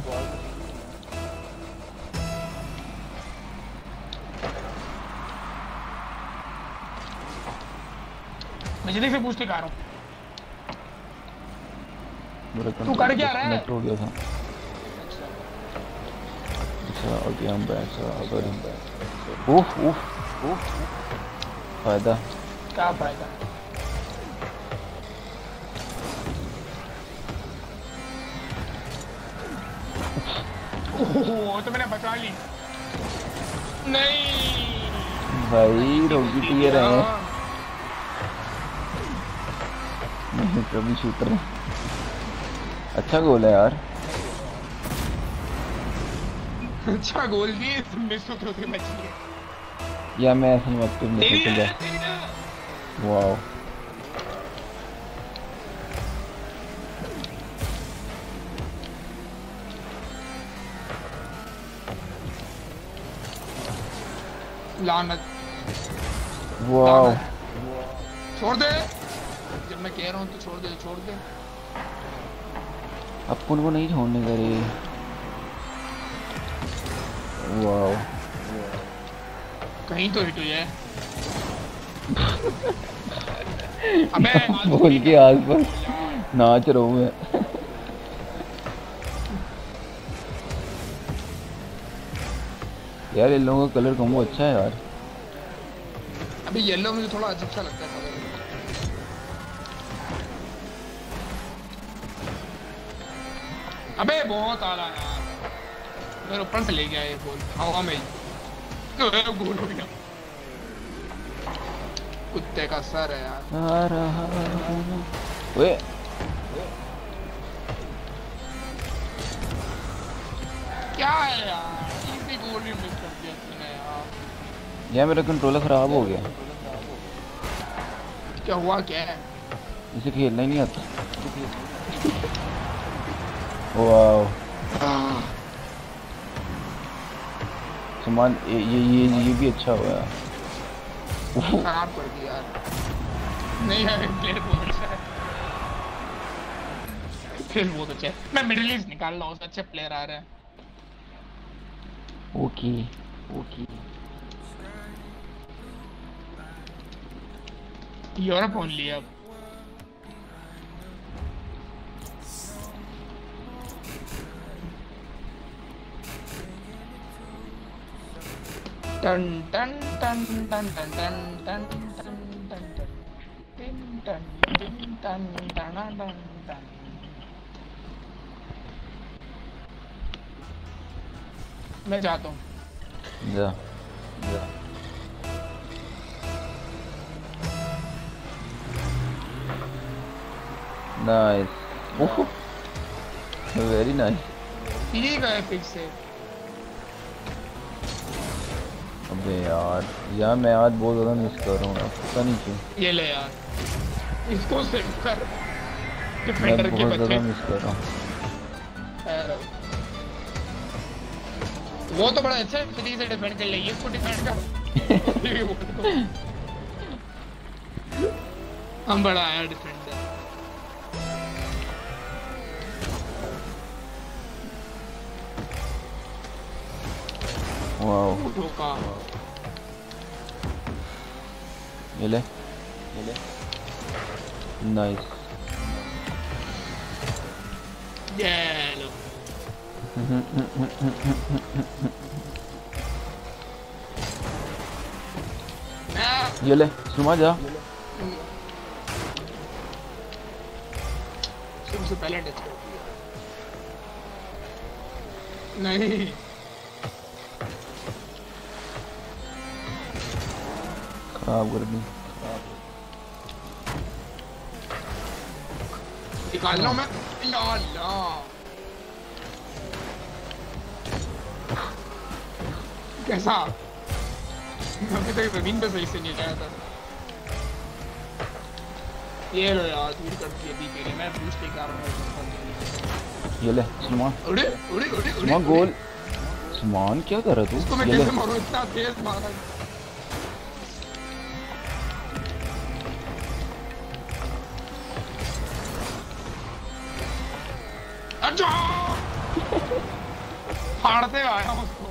बिजली से पूछ के आ रहा हूँ। तू कर क्या रहा है? नेट हो गया था। अच्छा ओके हम बैठ अगर हम बैठ उफ उफ उफ फायदा क्या फायदा? ओह तो मैंने बचा ली। नहीं भाई रोगी तो ये रहे कभी शूटर। अच्छा गोल है यार। अच्छा गोल दिए, मिस होते बच गए। या मैं ऐसा वक्त में चल गया। वाओ लानत। वाओ छोड़ दे, जब मैं कह रहा हूँ तो छोड़ दे, छोड़ दे। अपन को नहीं छोड़ने का रे। वाओ कहीं तो हिट हुई है। अबे बोल के आसपास नाच रहा हूँ मैं। यार इन लोगों का कलर कॉम्बो अच्छा है यार। अभी येलो मुझे थोड़ा अजीब सा लगता है। अबे बहुत आला यार, मेरे ऊपर से ले गया ये गोल हवा में ही। गोल हो गया। कुत्ते का सर है यार। ओए क्या है यार, इतनी गोल भी मिस कर दिया तूने यार। यार मेरा कंट्रोलर खराब हो गया। क्या हुआ क्या है? इसे खेलना ही नहीं आता। वाओ सामान ये भी अच्छा हुआ है। खराब कर दिया यार। नहीं यार प्लेयर बहुत अच्छा है। प्लेयर बहुत अच्छा है। मैं मिडिल ईस्ट निकाल रहा हूँ, अच्छे प्लेयर आ रहे हैं। ओके ओके यूरोप ओनली अब। टन टन टन टन टन टन टन टन टन टन टन टन। मैं जाता हूँ। जा जा नाइस वेरी नाइस। ठीक है फिक्स से। अबे यार मैं आज बहुत ज़्यादा मिस कर रहा हूँ, पता नहीं क्यों। ये ले यार, इसको सेव कर। मैं बहुत ज़्यादा मिस कर रहा हूँ। वो तो बड़ा अच्छा तरीके से डिफेंड कर लेगी, इसको डिफेंड कर। हम बड़ा आया डिफेंडर। वाओ ये ले नाइस। ये लो ये ले सुमा जा। सबसे पहले टच कर दिया। नहीं खराब कर दी। निकाल लो मैं। या अल्लाह कैसा? अभी तक जमीन पे सही से नहीं आया था। ये लो यार दूर कर दिया दी मेरी। मैं बूस्ट लेकर आ रहा हूँ। ये ले सलमान। उड़े उड़े उड़े सलमान गोल। सलमान क्या कर रहा तू? उसको मैं कैसे मारूं? इतना तेज मारा। अच्छा फाड़ते हुए आया उसको।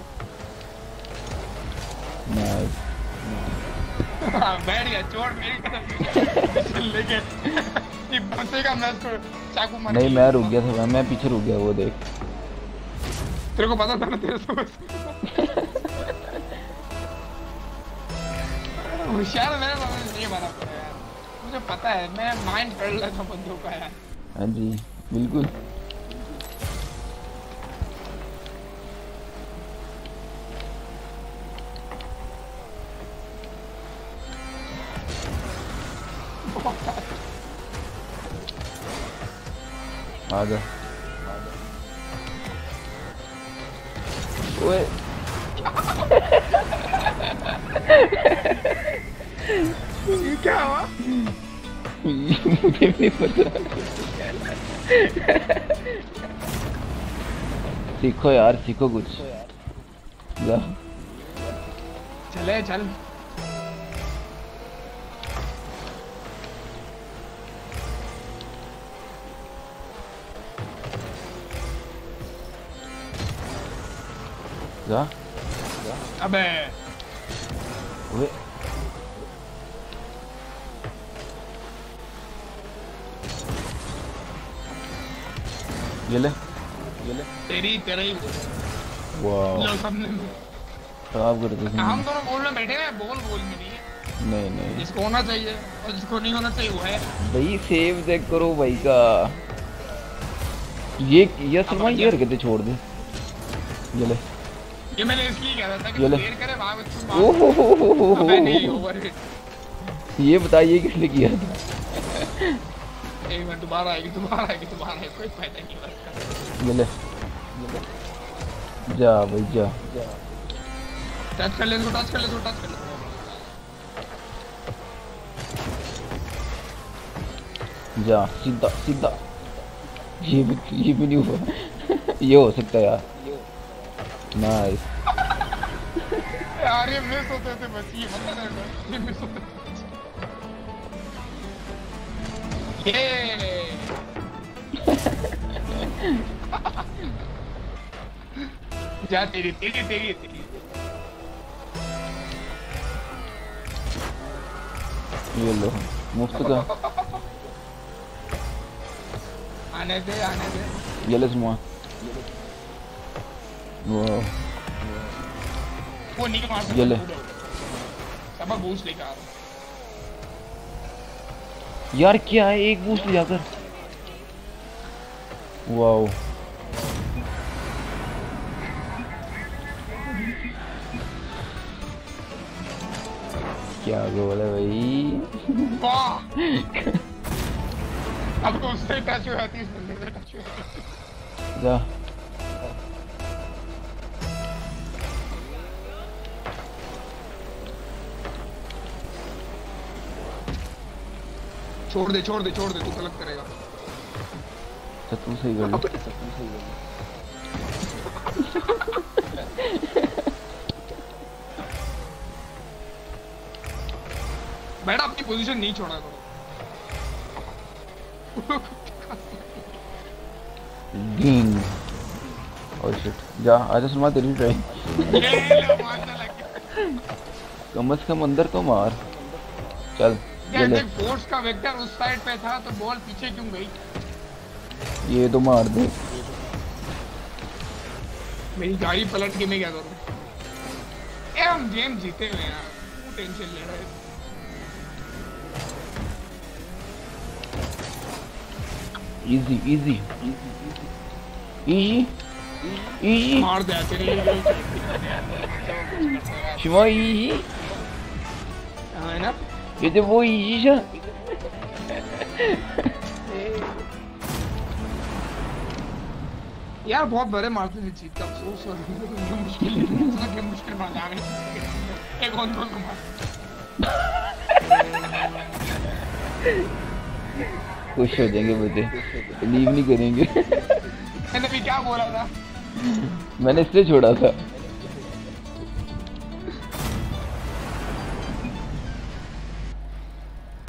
बैठ गया चोट मेरी तरफ लेके बच्चे का मैं उसको चाकू मार। नहीं मैं रुक गया था, मैं पीछे रुक गया, वो देख। तेरे को पता था ना तेरे से होशियार मेरे नहीं बना पड़ा यार, मुझे पता है, मैं माइंड कर रहा था बंदों का यार। हाँ जी बिल्कुल। आ जा। ओए ये क्या हुआ? मुझे भी नहीं पता। सीखो यार, सीखो कुछ। जा चले चल। जा। अबे ओए ये ले तेरी तेरा ही वाह लो सबने। खराब कर दी। हम दोनों बोल में बैठे हैं, बोल बोल में नहीं है। नहीं जिसको होना चाहिए और जिसको नहीं होना चाहिए वो है भाई। सेव चेक करो भाई का। ये सलमान ये हरकतें छोड़ दे। ये ले। ये मैंने इसलिए कह रहा था कि ये ले। देर करे भाग उसको। ओहो अबे नहीं ओवर। ये बताइए किसने किया था? एक मिनट, दोबारा आएगी कोई फायदा नहीं बस। ये ले जा भाई जा। टच कर ले इसको, टच कर ले। जा सीधा सीधा। ये भी नहीं हुआ। ये हो सकता है यार। नाइस यार ये मिस होते थे बस, ये मतलब ये मिस होते थे। ये जा तेरी ये लो मुफ्त का। आने दे ये ले सुमा। वाह वो नहीं मार सकता। ये ले। सबक बूस्ट लेके आ रहा यार क्या है, एक बूस्ट जाकर। वाओ क्या गोल है भाई। वाह अब तो उससे टच हुआ थी, इस बंदे से टच हुआ थी। जा छोड़ दे तू गलत करेगा। तू सही कर। बेटा अपनी पोजीशन नहीं छोड़ा करो। Ding. Oh shit. जा आजा सलमान तेरी ट्राई। कम से कम अंदर तो मार। चल ये ले। फोर्स का वेक्टर उस साइड पे था तो बॉल पीछे क्यों गई? ये तो मार दे। मेरी गाड़ी पलट के मैं क्या करूं? ए हम गेम जीते हुए यार, तू टेंशन ले रहा है। इजी मार दे तेरे। शिवा इजी है ना ये तो वो इजी है। यार बहुत बड़े मारते थे जीत का अफसोस हो मुश्किल मार जाए एक और को मार। खुश हो जाएंगे बच्चे, लीव नहीं करेंगे। मैंने भी क्या बोला था? मैंने इसलिए छोड़ा था।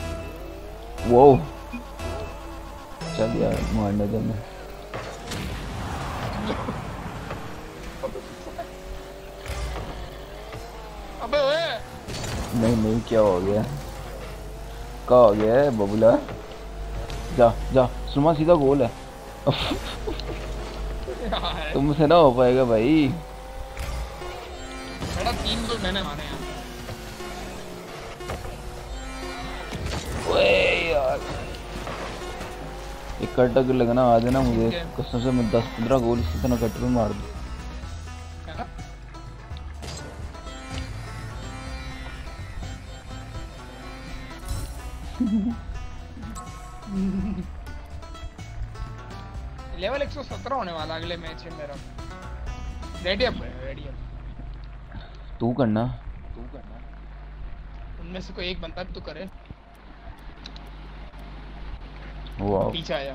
वो चल यार मारना था मैं। नहीं नहीं, क्या हो गया? क्या हो गया है बबुला? जा जा सुमा, सीधा गोल है। तुमसे ना हो पाएगा भाई। बेटा 3 गोल मैंने मारे हैं। ओए यार, एक कट लगना आ जाना मुझे कसम से, मैं 10-15 गोल इसी तरह कट पे मार दूं। लेवल 117 होने वाला अगले मैच में मेरा। रेडी अप है, रेडी अप। तू करना, उनमें से कोई एक बंदा तो करे। वाह पीछे आया।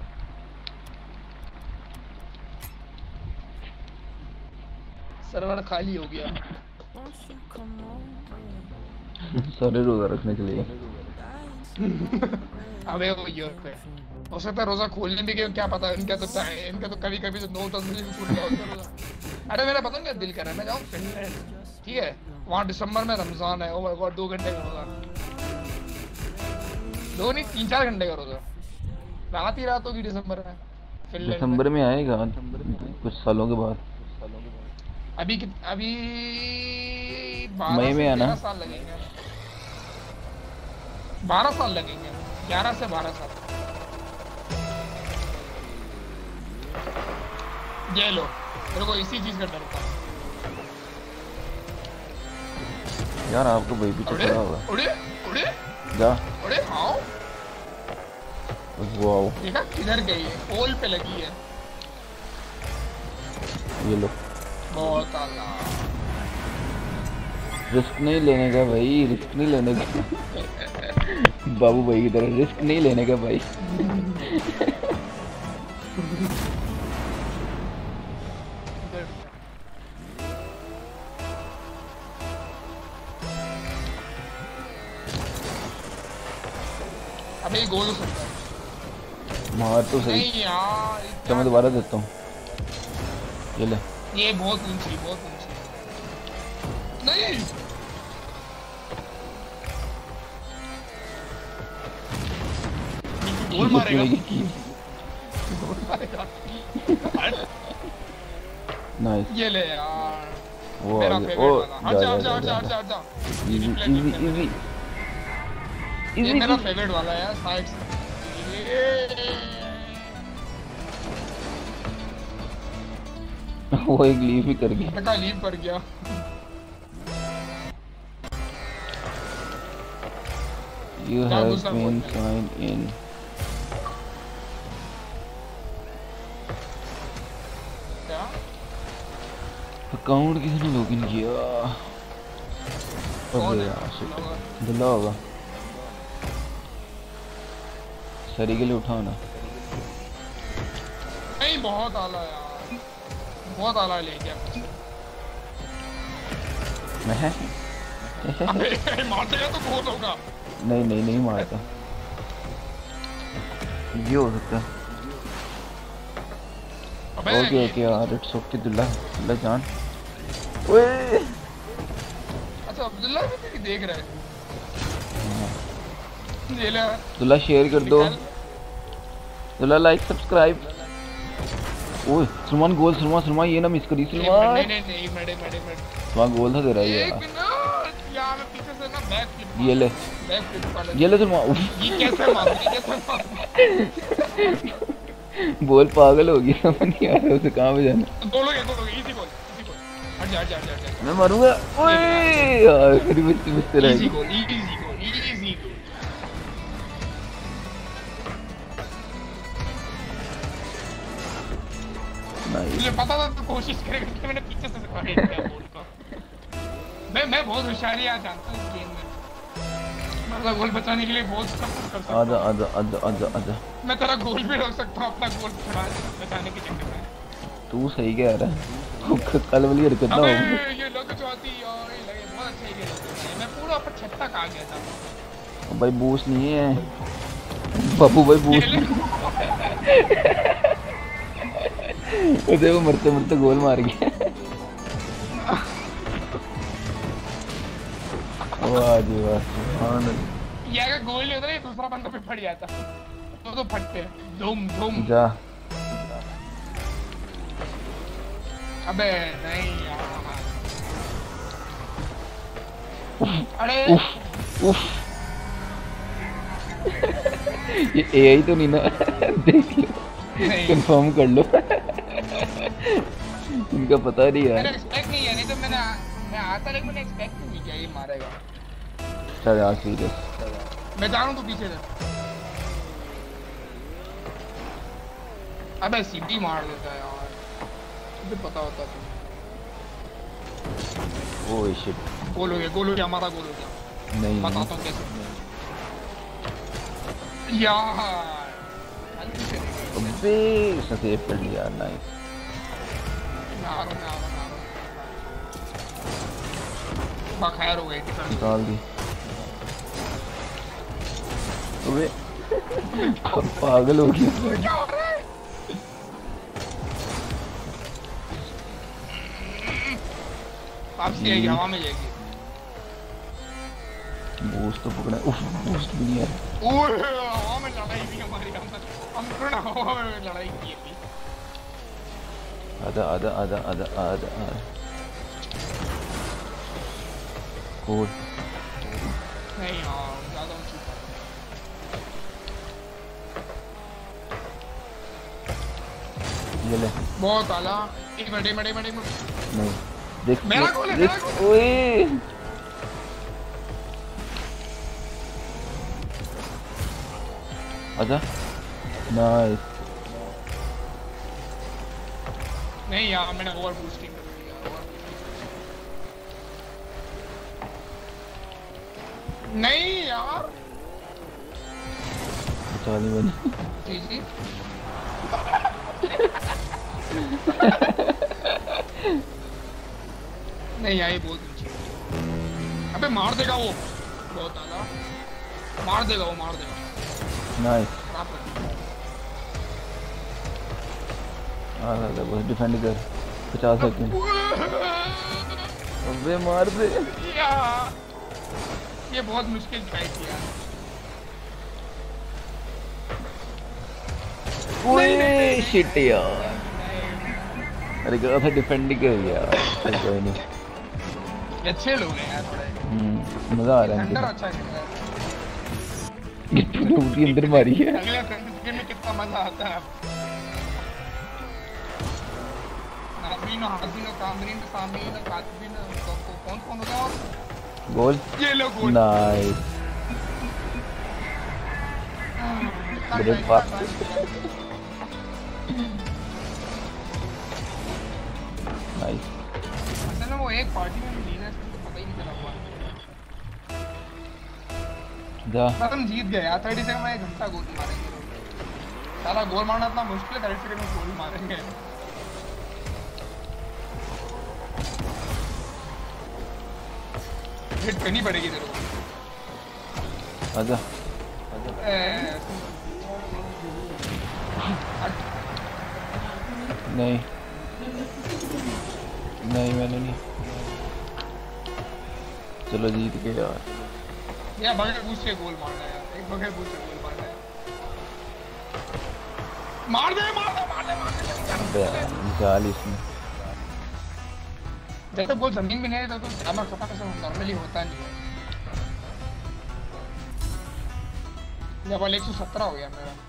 सर्वर खाली हो गया। सारे रोजा रखने के लिए। अबे वो ये पे हो सकता है रोजा खोलने भी के, क्या पता। इनका तो कभी कभी तो 9-10 बजे भी खुल गया होता है रोजा। अरे मेरा पता नहीं दिल कर रहा है मैं जाऊँ फिनलैंड, ठीक है? वहाँ दिसंबर में रमजान है। ओ माय गॉड, 2 घंटे का रोजा। 2 नहीं 3-4 घंटे का रोजा। रात ही रात होगी दिसंबर में फिनलैंड। दिसंबर में आएगा कुछ सालों के बाद। अभी मई में आना। 12 साल लगेंगे। 12 साल लगेंगे, 11 से 12 साल। ये लो, तेरे को इसी चीज का डर था यार। आपको भाई पीछे खड़ा होगा। उड़े उड़े जा, उड़े आओ। वाओ, देखा किधर गई है? पोल पे लगी है। ये लो। बहुत आला। रिस्क नहीं लेने का भाई, रिस्क नहीं लेने का। बाबू भाई की तरह रिस्क नहीं लेने का भाई। अबे गोल हो सकता है। मार तो सही। नहीं यार, तो मैं दोबारा देता हूँ, ये ले। ये बहुत ऊंची, बहुत ऊंची। नहीं गोल मारेगा, गोल मारेगा। नाइस। ये ले यार, वो मेरा आगे। फेवरेट ओ वाला। हट जा, हट जा। इजी इजी इजी ये मेरा फेवरेट वाला है यार, साइड से। वो एक लीव ही कर गया। बेटा लीव कर गया। You have been signed in. क्या? अकाउंट किसने लॉगिन किया? कौन है? दुल्ला होगा। सरी के लिए उठाओ ना। नहीं बहुत आला यार, बहुत आला ले गया। मैं अबे मार देगा तो बहुत होगा। नहीं नहीं नहीं मारता, ये हो सकता है। ओके ओके यार, इट्स ओके दुल्ला, दुल्ला जान। ओए अच्छा अब्दुल्ला भी तेरी देख रहा है। ये ले दुल्ला, शेयर कर दो दुल्ला, लाइक सब्सक्राइब। ओए सलमान गोल, सलमान ये ना मिस करी सलमान। नहीं मैडे सलमान गोल था तेरा ये। एक मिनट यार, मैं पीछे से ना बैक फ्लिप। ये ले सलमान। ये कैसे मार? बोल पागल हो गया, समझ नहीं आ रहा उसे कहाँ पे जाना। गोल हो गया, इजी गोल। हट जा। मैं मारूंगा। ओए यार मेरी मिस तेरा। Easy goal. मुझे पता था तू कोशिश करेगा, कि मैंने पीछे से हिट किया बॉल को। मैं बहुत होशियारी जानता हूँ इस गेम में। मतलब गोल बचाने के लिए बहुत सब कुछ कर सकता हूँ। आजा। मैं तेरा गोल भी रोक सकता हूँ अपना गोल बचाने के चक्कर में। तू सही कह रहा है। कल वाली हरकत ना हो। ये लग जाती यार, ये लगे बहुत अच्छा ही। मैं पूरा ऊपर छत तक आ गया था। भाई बूस्ट नहीं है बाबू भाई, बूस्ट। उसे वो मरते गोल मार गया। वाह जी वाह, सुभान अल्लाह। ये अगर गोल नहीं होता ना, ये दूसरा बंदा पे फट जाता। तो फटते हैं, धूम धूम। जा। अबे नहीं यार। अरे उफ। ये एआई तो नहीं ना? देख लो, कंफर्म कर लो। इनका पता नहीं यार। मैंने एक्सपेक्ट नहीं किया, नहीं तो मैं आता, लेकिन मैंने एक्सपेक्ट नहीं किया ये मारेगा। चल यार सीरियस। मैं जा रहा हूँ, तू पीछे से। अबे सीधी मार देता है यार, मुझे पता होता तो। Oh shit. गोल हो गया, हमारा गोल हो गया। नहीं बताता हूँ कैसे यार। अबे सेव कर लिया, नाइस। बखैर हो गई, निकाल दी। अबे पागल हो गया। क्या हो रहा है? वापसी आएगी, हवा में जाएगी। बूस्ट तो पकड़ा। उफ, बूस्ट भी नहीं है। ओए हवा में लड़ाई भी हमारी, हमने हवा में लड़ाई की थी। आधा। कोड नहीं यार, ज्यादा ऊंची। ये ले। बहुत आला। एक मिनट नहीं देख, मेरा गोल है, मेरा गोल। ओए आजा, नाइस। नहीं यार, मैंने ओवर बूस्टिंग कर दिया। नहीं यार, चाली बनी। जी नहीं आई, बहुत नीचे। अबे मार देगा वो, बहुत आला। मार देगा वो, मार देगा। नाइस। बस डिफेंड कर, 50 सेकंड। अबे मार दे यार, ये बहुत मुश्किल फाइट किया। ओए शिट यार, अरे कहा था डिफेंड कर यार। कोई नहीं, अच्छे लोग हैं यार थोड़े। मजा आ रहा है। अंदर अच्छा खेल रहा है। तूने उल्टी अंदर मारी है। अगले गेम में कितना मजा आता है। नाज़रीन, हाज़रीन, कामरीन, सामीन, कातिबीन, कौन होता है? गोल। ये लो गोल। नाइस। मेरे पास नाइस। असल में वो एक पार्टी में मिली ना, इसको पता ही नहीं चला हुआ। जा। हम जीत गए यार। 30 सेकंड में 1 घंटा गोल मारेंगे। साला गोल मारना इतना मुश्किल है, 30 सेकंड में गोल मारेंगे। हिट करनी पड़ेगी तेरे को। आजा। नहीं मैंने नहीं। चलो जीत गए यार। या बगैर पूछ के गोल मारना है यार, एक बगैर पूछ के गोल मारना है। मार दे। जाल इसमें। जैसे गोल जमीन में नहीं रहता तो हमारा खतरा ऐसा नॉर्मली होता नहीं है। लेवल 117 हो गया मेरा।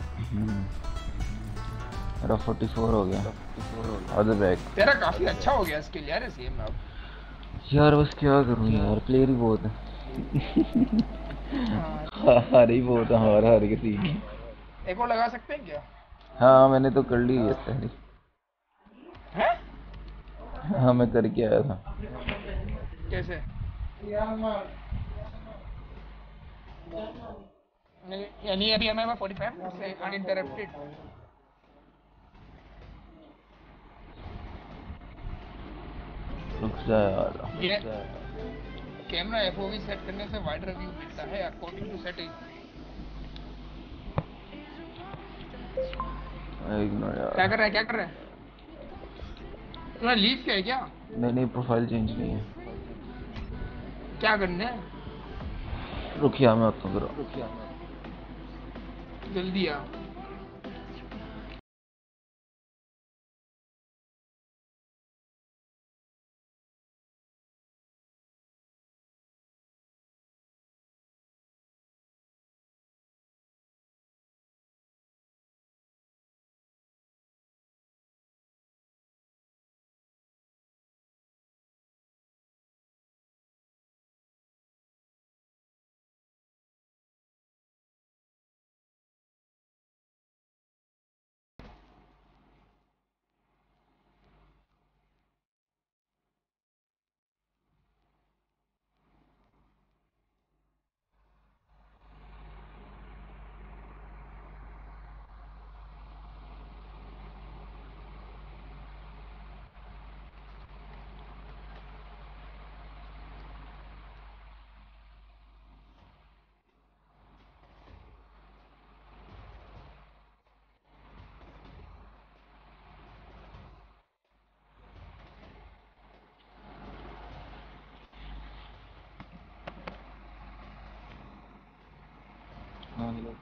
मेरा 44 हो गया। All the back. तेरा काफी अच्छा हो गया स्किल यार इस गेम में अब। यार बस क्या करूं यार, प्लेयर ही बहुत है। हार ही बहुत है, हार के सीख। एक और लगा सकते हैं क्या? हाँ मैंने तो कर ली है पहले। हैं? हाँ मैं करके आया था। कैसे? यानी अभी हमें 45 से अनइंटरप्टेड। रुक जा यार। ये कैमरा FOV सेट करने से वाइड रिव्यू मिलता है अकॉर्डिंग टू सेटिंग। क्या कर रहा है? तुम्हारा लीव क्या है क्या? नहीं प्रोफाइल चेंज नहीं है। क्या करना है? रुकिया मैं आता हूँ जल्दी आ।